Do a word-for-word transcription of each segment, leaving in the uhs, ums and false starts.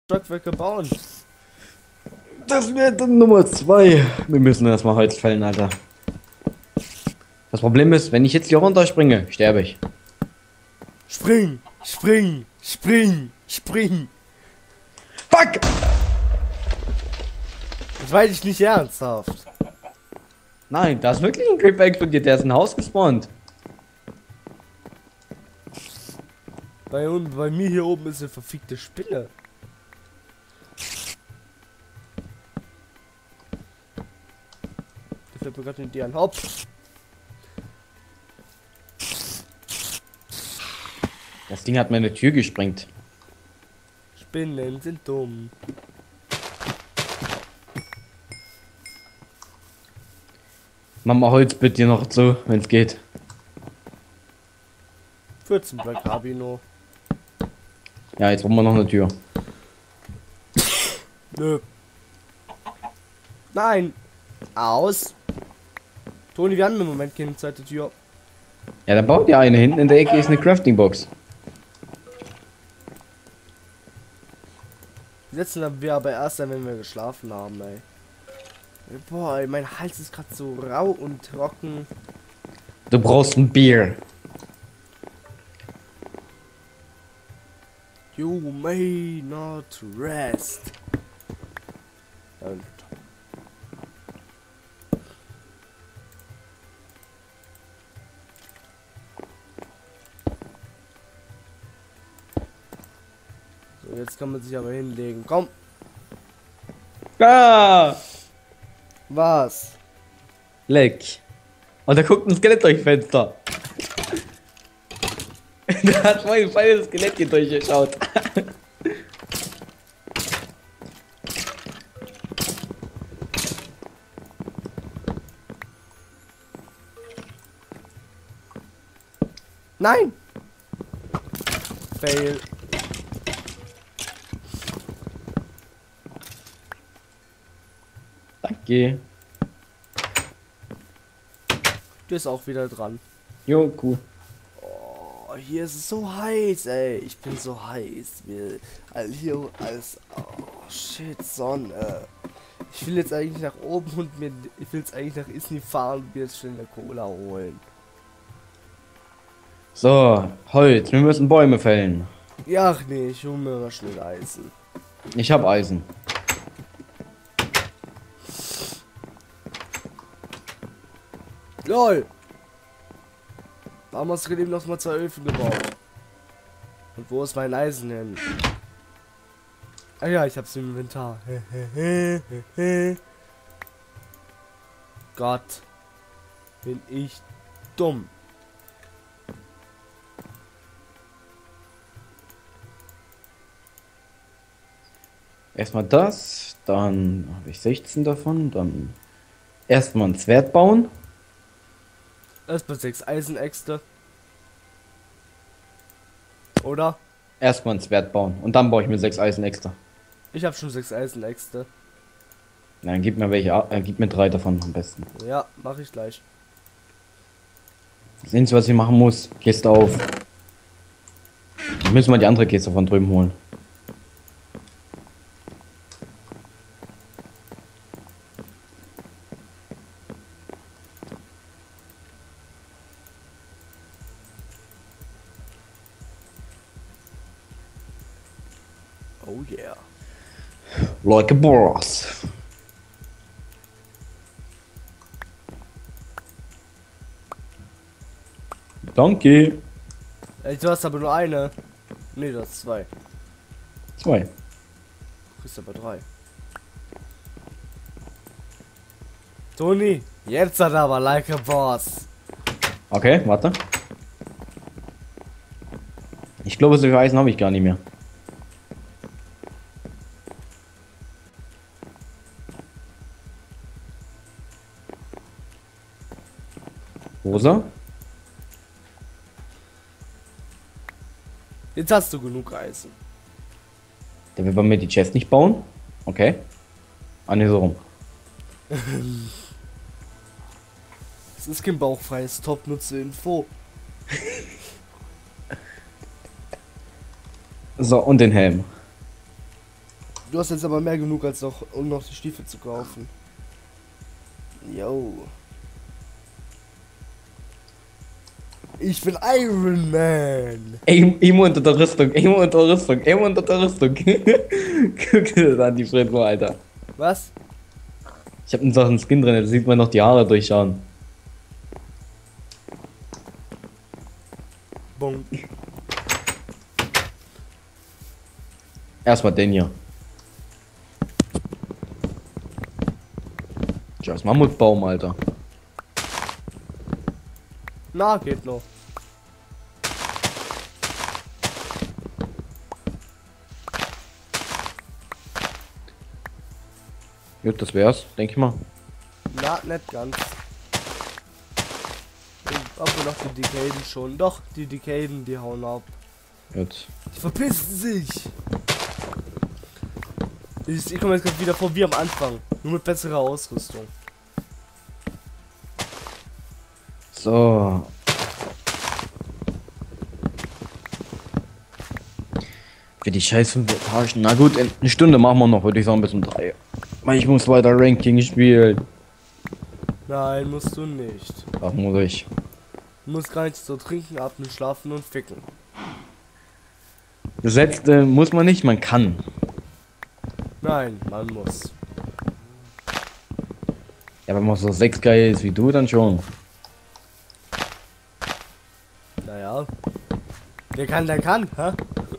Stockwerke bauen. Das wird dann Nummer zwei. Wir müssen erstmal Holz fällen, Alter. Das Problem ist, wenn ich jetzt hier runterspringe, sterbe ich. Spring, spring, spring, spring. Fuck! Das weiß ich nicht ernsthaft. Nein, da ist wirklich ein Creeper explodiert, der ist ein Haus gespawnt. Bei, bei mir hier oben ist eine verfickte Spinne. Da fällt mir gerade eine Idee an. Hopp! Das Ding hat meine Tür gesprengt. Spinnen sind dumm. Mach mal Holz bitte noch so, wenn es geht. vierzehn Black Rabino. Ja, jetzt brauchen wir noch eine Tür. Nö. Nein. Aus. Toni, wir haben im Moment keine zweite Tür. Ja, dann baut ihr eine. Hinten in der Ecke ist eine Crafting Box. Die setzen wir aber erst ein, wenn wir geschlafen haben, ey. Boah, ey, mein Hals ist gerade so rau und trocken. Du brauchst ein Bier. You may not rest. Und so, jetzt kann man sich aber hinlegen. Komm. Ah! Was? Leck. Und da guckt ein Skelett durchs Fenster. Da hat mein feines Skelett hier durchgeschaut. Nein! Fail. Danke. Du bist auch wieder dran. Jo, cool. Oh, hier ist es so heiß, ey. Ich bin so heiß. Wir, all hier alles. Oh, shit, Sonne. Ich will jetzt eigentlich nach oben und mir. Ich will jetzt eigentlich nach Isni fahren und mir jetzt schnell eine Cola holen. So, Holz. Wir müssen Bäume fällen. Ja, ach nee, ich hole mir mal schnell Eisen. Ich hab Eisen. LOL! Warum hast du eben noch mal zwei Öfen gebaut? Und wo ist mein Eisen hin? Ah ja, ich hab's im Inventar. Gott. Bin ich dumm. Erstmal das, dann habe ich sechzehn davon, dann erstmal ein Schwert bauen. Erstmal sechs Eisenäxte. Oder? Erstmal ein Schwert bauen und dann baue ich mir sechs Eisen extra. Ich habe schon sechs Eisenäxte. Dann gib mir welche, äh, gib mir drei davon am besten. Ja, mache ich gleich. Sehen Sie, was ich machen muss? Kiste auf. Wir müssen mal die andere Kiste von drüben holen. Oh yeah. Like a boss. Danke. Ey, du hast aber nur eine. Nee, du hast zwei. Zwei. Du kriegst aber drei. Toni, jetzt hat er aber like a boss. Okay, warte. Ich glaube, so viel Eisen habe ich gar nicht mehr. Rosa? Jetzt hast du genug Eisen. Der will bei mir die Chest nicht bauen. Okay. Ah, ne, so rum. Es ist kein bauchfreies Top-Nutze-Info. So, und den Helm. Du hast jetzt aber mehr genug als noch, um noch die Stiefel zu kaufen. Yo. Ich bin Iron Man. Emo unter der Rüstung, Emo unter der Rüstung, Emo unter der Rüstung. Guck dir das an, die Fredro, Alter. Was? Ich hab so einen Skin drin, da sieht man noch die Haare durchschauen. Bonk. Erstmal den hier. Scheiß Mammutbaum, Alter. Na, geht noch. Gut, das wär's, denke ich mal. Na, nicht ganz. Aber noch die Decaden schon. Doch, die Decaden, die hauen ab. Gut. Die verpissen sich. Ich, ich komme jetzt gerade wieder vor wie am Anfang. Nur mit besserer Ausrüstung. So. Für die scheiß fünf Etagen. Na gut, in eine Stunde machen wir noch, würde ich sagen, bis um drei. Weil ich muss weiter Ranking spielen. Nein, musst du nicht. Ach, muss ich. Du musst gar nichts so trinken, atmen, schlafen und ficken. Das letzte muss man nicht, man kann. Nein, man muss. Ja, wenn man so sechs geil ist wie du, dann schon. Naja. Wer kann, der kann, hä?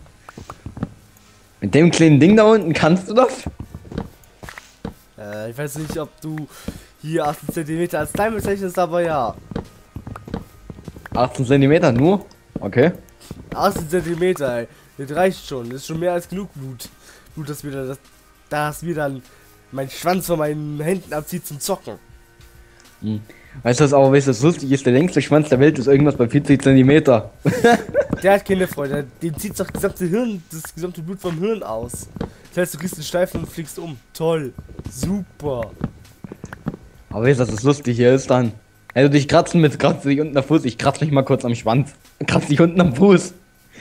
Mit dem kleinen Ding da unten kannst du das? Äh, ich weiß nicht, ob du hier achtzehn Zentimeter als klein bezeichnest, aber ja. achtzehn Zentimeter nur? Okay. achtzehn Zentimeter, ey. Das reicht schon. Das ist schon mehr als genug Blut. Blut, dass mir das, dass mir dann mein Schwanz von meinen Händen abzieht zum Zocken. Hm. Weißt du, was aber weißt du, was lustig ist? Der längste Schwanz der Welt ist irgendwas bei vierzig Zentimeter. Der hat keine Freude. Dem zieht doch das gesamte Hirn, das gesamte Blut vom Hirn aus. Das heißt, du kriegst einen Steifen und fliegst um. Toll. Super. Aber weißt du, was das lustig hier ist dann? Wenn du dich kratzen mit kratzt dich unten am Fuß, ich kratze mich mal kurz am Schwanz. Kratz dich unten am Fuß.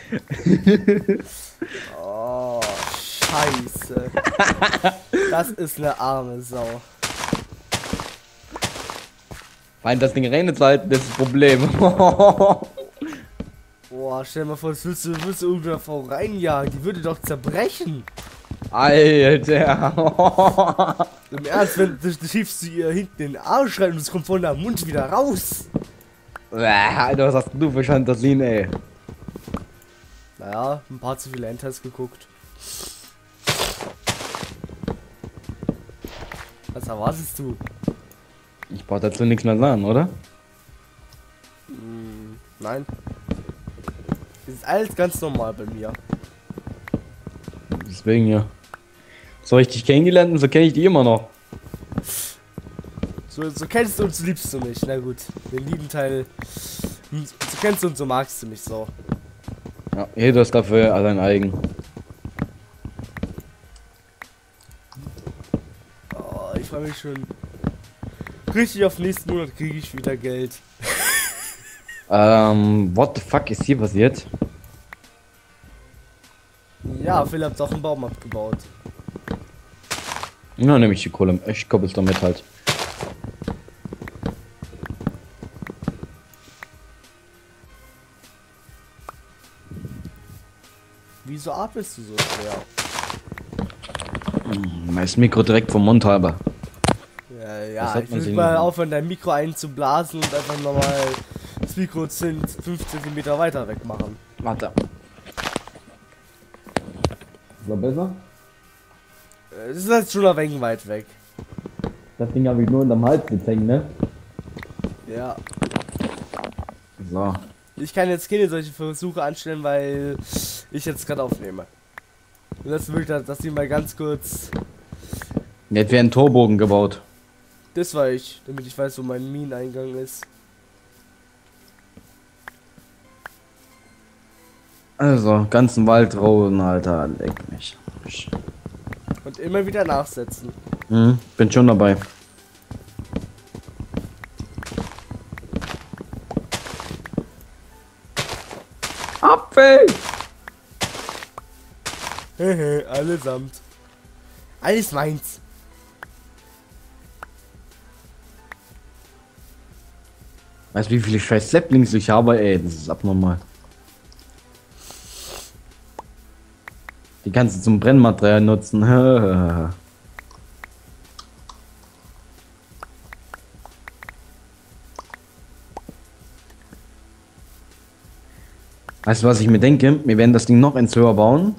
Oh, scheiße. Das ist eine arme Sau. Weil das Ding rein zu halten, das ist das Problem. Boah, stell dir mal vor, das willst du, willst du irgendeiner Frau reinjagen. Die würde doch zerbrechen. Alter. Im Ernst, wenn du, du schiebst du ihr hinten in den Arsch rein und es kommt von der Mund wieder raus. Alter, was hast du für Fantasien, ey? Naja, ein paar zu viele Endtests geguckt. Was erwartest du? Ich brauch dazu nichts mehr sagen, oder? Hm, nein. Das ist alles ganz normal bei mir. Deswegen ja. So richtig kennengelernt und so kenne ich die immer noch. So, so kennst du und so liebst du mich. Na gut, den lieben Teil. hm, So kennst du und so magst du mich so. Ja, jeder ist dafür allein eigen. Oh, ich freue mich schon. Richtig, auf nächsten Monat kriege ich wieder Geld. Ähm, what the fuck ist hier passiert? Ja, Philipp hat auch einen Baum abgebaut. Na, nehme ich die Kohle. Ich koppel's damit halt. Wieso atmest du so schwer? Hm, mein Mikro direkt vom Mund halber. Ja, Das ja, hat ich man will sehen mal können. aufhören, dein Mikro einzublasen und einfach nochmal das Mikro fünf Zentimeter weiter weg machen. Warte. War besser? Es ist jetzt schon ein wenig weit weg. Das Ding habe ich nur unterm Hals jetzt hängen, ne? Ja. So. Ich kann jetzt keine solche Versuche anstellen, weil ich jetzt gerade aufnehme. Und das will ich, dass die mal ganz kurz. Jetzt wäre ein Torbogen gebaut. Das war ich, damit ich weiß, wo mein Mineneingang ist. Also, ganzen Wald roden, Alter, leck mich. Und immer wieder nachsetzen. Mhm, bin schon dabei. Apfel! Hehe, allesamt. Alles meins. Weißt du, wie viele scheiß Saplings ich habe, ey? Das ist abnormal. Die kannst du zum Brennmaterial nutzen. Weißt du, was ich mir denke? Wir werden das Ding noch ins höher bauen.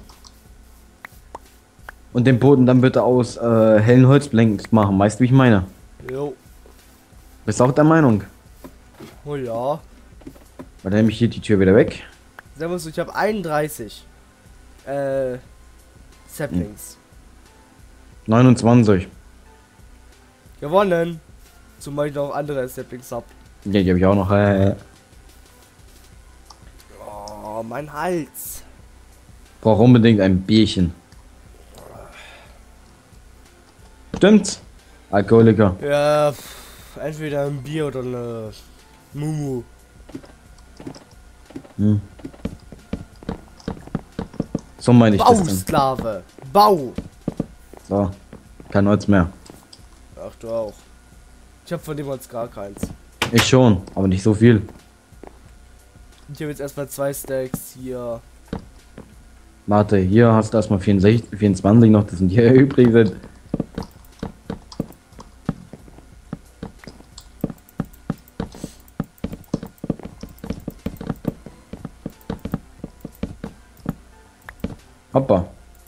Und den Boden dann bitte aus äh, hellen Holzplanken machen. Weißt du, wie ich meine? Jo. Bist du auch der Meinung? Oh ja. Warte, nehme ich hier die Tür wieder weg. Servus, ich habe einunddreißig. Äh. Saplings. neunundzwanzig. Gewonnen. Zumal ich noch andere Saplings hab. Ja, die habe ich auch noch. Äh, Oh, mein Hals. brauche unbedingt ein Bierchen. Stimmt. Alkoholiker. Ja, pff, entweder ein Bier oder eine Mumu. Hm. So meine ich das dann. Bausklave. Bau. So. Kein Holz mehr. Ach, du auch. Ich hab von dem Holz gar keins. Ich schon, aber nicht so viel. Ich habe jetzt erstmal zwei Stacks hier. Warte, hier hast du erstmal vierundsechzig, vierundzwanzig noch, das sind hier übrig sind. Hoppa.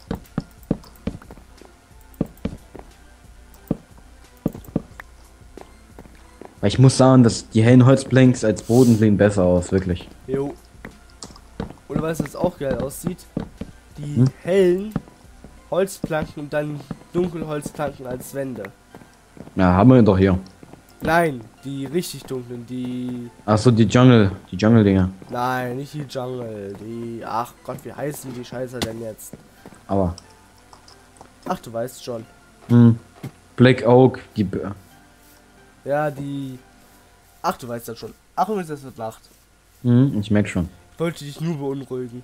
Ich muss sagen, dass die hellen Holzplanks als Boden sehen besser aus, wirklich. Jo. Oder weißt du, was auch geil aussieht? Die Hm? hellen Holzplanken und dann Dunkelholzplanken als Wände. Ja, haben wir doch hier. Nein, die richtig dunklen, die... Achso, die Jungle, die Jungle-Dinger. Nein, nicht die Jungle, die... Ach Gott, wie heißen die Scheiße denn jetzt? Aber. Ach, du weißt schon. Hm. Black Oak, die. B Ja, die... Ach, du weißt das schon. Ach, übrigens, es wird Nacht. hm, ich merk schon. Ich wollte dich nur beunruhigen.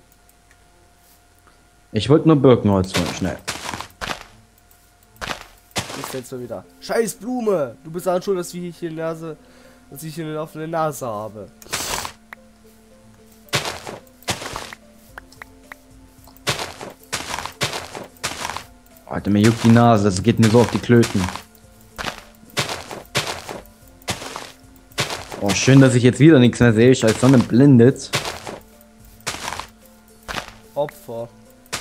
Ich wollte nur Birkenholz holen, schnell. Jetzt fällt's mal wieder. Scheiß Blume! Du bist daran schuld, dass ich hier eine Nase... Dass ich hier eine offene Nase habe. Alter, mir juckt die Nase, das geht mir so auf die Klöten. Oh, schön, dass ich jetzt wieder nichts mehr sehe. Scheiß Sonne blendet. Opfer.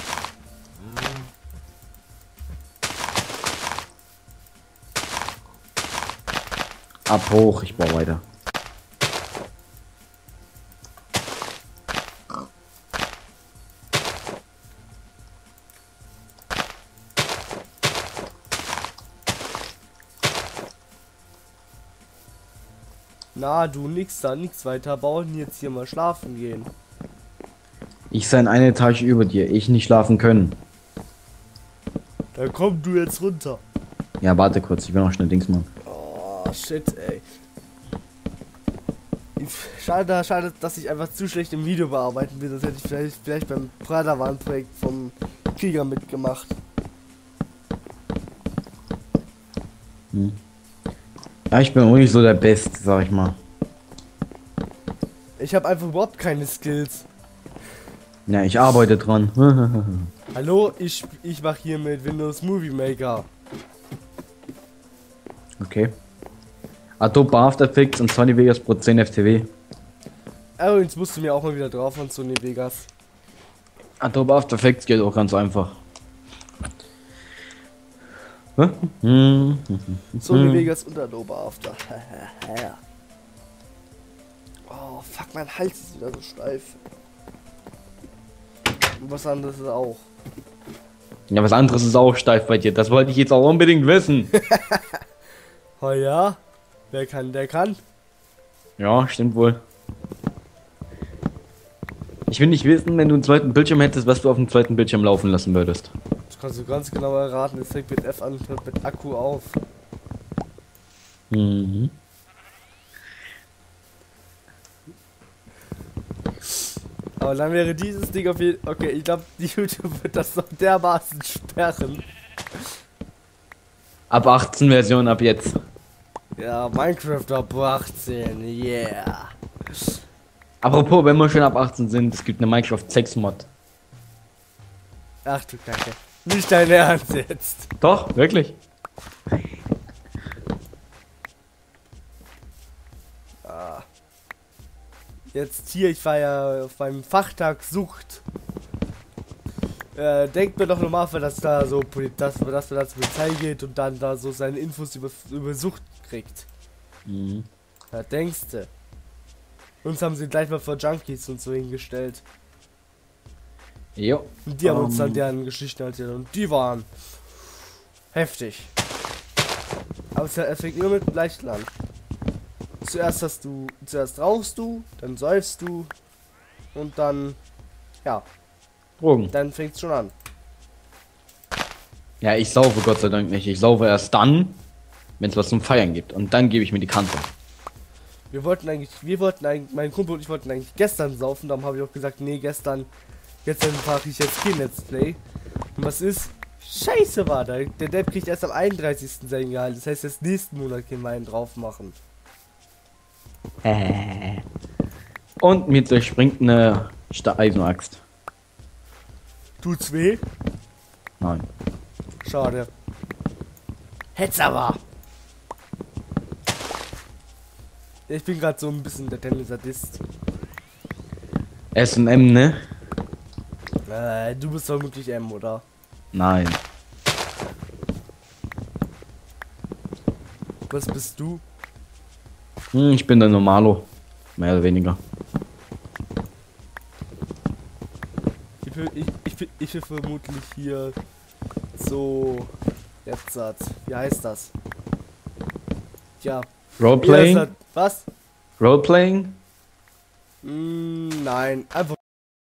Ab hoch, ich baue weiter. Na, du nix da, nix weiter bauen, jetzt hier mal schlafen gehen. Ich sei in eine Etage über dir, ich nicht schlafen können. Dann komm du jetzt runter. Ja, warte kurz, ich will noch schnell Dings machen. Oh, shit, ey. Schade, schade, dass ich einfach zu schlecht im Video bearbeiten will. Das hätte ich vielleicht, vielleicht beim Pradawan-Projekt vom Krieger mitgemacht. Hm. Ja, ich bin auch nicht so der Beste, sag ich mal. Ich habe einfach überhaupt keine Skills. Ja, ich arbeite dran. Hallo, ich, ich mache hier mit Windows Movie Maker. Okay. Adobe After Effects und Sony Vegas Pro zehn F T W. Übrigens musst du mir auch mal wieder drauf von Sony Vegas. Adobe After Effects geht auch ganz einfach. Hm? Sony Vegas und Adobe After. Oh, fuck, mein Hals ist wieder so steif. Und was anderes ist auch. Ja, was anderes ist auch steif bei dir. Das wollte ich jetzt auch unbedingt wissen. Oh ja? Wer kann, der kann. Ja, stimmt wohl. Ich will nicht wissen, wenn du einen zweiten Bildschirm hättest, was du auf dem zweiten Bildschirm laufen lassen würdest. Das kannst du ganz genau erraten. Es fängt mit F an und hört mit Akku auf. Mhm. Aber dann wäre dieses Ding auf jeden Fall... Okay, ich glaube, die YouTube wird das noch dermaßen sperren. Ab achtzehn Version ab jetzt. Ja, Minecraft ab achtzehn, yeah. Apropos, wenn wir schon ab achtzehn sind, es gibt eine Minecraft sechs Mod. Ach du Kacke. Nicht dein Ernst jetzt. Doch, wirklich? Ah. Jetzt hier, ich war ja auf meinem Fachtag Sucht. Äh, denkt mir doch normal, dass da so Poli- dass, dass man da zur Polizei geht und dann da so seine Infos über, über Sucht kriegt. Mhm. Ja, denkste. Uns haben sie gleich mal vor Junkies und so hingestellt. Jo. Und die haben uns dann Ähm. deren Geschichten erzählt und die waren heftig. Aber es es fängt immer mit Leichten an. Zuerst hast du, zuerst rauchst du, dann säufst du und dann, ja, Drogen. dann fängt's schon an. Ja, ich saufe Gott sei Dank nicht. Ich saufe erst dann, wenn es was zum Feiern gibt. Und dann gebe ich mir die Kante. Wir wollten eigentlich, wir wollten eigentlich, mein Kumpel und ich wollten eigentlich gestern saufen, darum habe ich auch gesagt, nee, gestern, gestern mache ich jetzt kein Let's Play. Und was ist? Scheiße war da. Der Depp kriegt erst am einunddreißigsten sein Gehalt. Das heißt, erst nächsten Monat können wir einen drauf machen. Äh. Und mir durchspringt eine Sta- Eisenaxt. Tut's weh? Nein. Schade. Hätt's aber. Ich bin gerade so ein bisschen der Tennis-Sadist. S und M, ne? Äh, du bist vermutlich M, oder? Nein. Was bist du? Hm, ich bin der Normalo. Mehr oder weniger. Ich bin, ich, ich, bin, ich bin vermutlich hier so. Jetzt Satz. Wie heißt das? Ja. Roleplaying? Was? Roleplaying? Mm, nein, einfach.